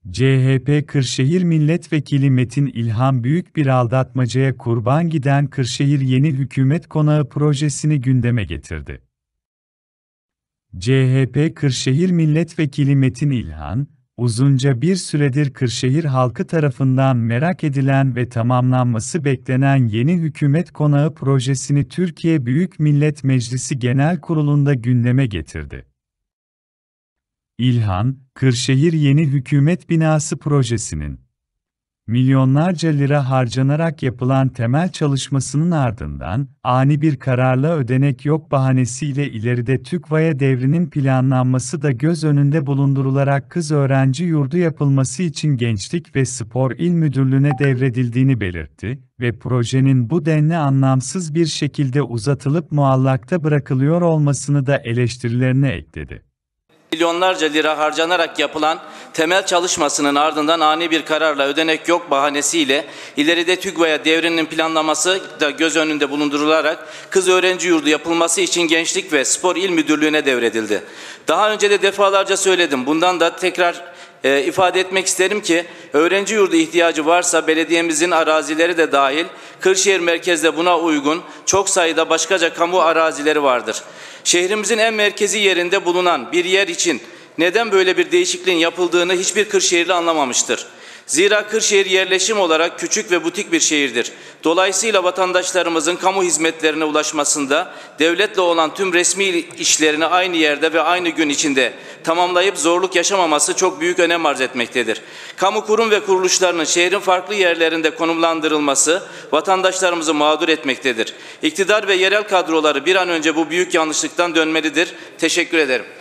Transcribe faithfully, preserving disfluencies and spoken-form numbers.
C H P Kırşehir Milletvekili Metin İlhan büyük bir aldatmacaya kurban giden Kırşehir Yeni Hükümet Konağı projesini gündeme getirdi. C H P Kırşehir Milletvekili Metin İlhan, uzunca bir süredir Kırşehir halkı tarafından merak edilen ve tamamlanması beklenen Yeni Hükümet Konağı projesini Türkiye Büyük Millet Meclisi Genel Kurulu'nda gündeme getirdi. İlhan, Kırşehir Yeni Hükümet Binası projesinin milyonlarca lira harcanarak yapılan temel çalışmasının ardından, ani bir kararla ödenek yok bahanesiyle ileride TÜGVA'ya devrinin planlanması da göz önünde bulundurularak kız öğrenci yurdu yapılması için Gençlik ve Spor İl Müdürlüğü'ne devredildiğini belirtti ve projenin bu denli anlamsız bir şekilde uzatılıp muallakta bırakılıyor olmasını da eleştirilerine ekledi. Milyonlarca lira harcanarak yapılan temel çalışmasının ardından ani bir kararla ödenek yok bahanesiyle ileride TÜGVA'ya devrinin planlaması da göz önünde bulundurularak kız öğrenci yurdu yapılması için Gençlik ve Spor İl Müdürlüğü'ne devredildi. Daha önce de defalarca söyledim. Bundan da tekrar e, ifade etmek isterim ki öğrenci yurdu ihtiyacı varsa belediyemizin arazileri de dahil Kırşehir merkezde buna uygun çok sayıda başkaca kamu arazileri vardır. Şehrimizin en merkezi yerinde bulunan bir yer için neden böyle bir değişikliğin yapıldığını hiçbir Kırşehirli anlamamıştır. Zira Kırşehir yerleşim olarak küçük ve butik bir şehirdir. Dolayısıyla vatandaşlarımızın kamu hizmetlerine ulaşmasında devletle olan tüm resmi işlerini aynı yerde ve aynı gün içinde tamamlayıp zorluk yaşamaması çok büyük önem arz etmektedir. Kamu kurum ve kuruluşlarının şehrin farklı yerlerinde konumlandırılması vatandaşlarımızı mağdur etmektedir. İktidar ve yerel kadroları bir an önce bu büyük yanlışlıktan dönmelidir. Teşekkür ederim.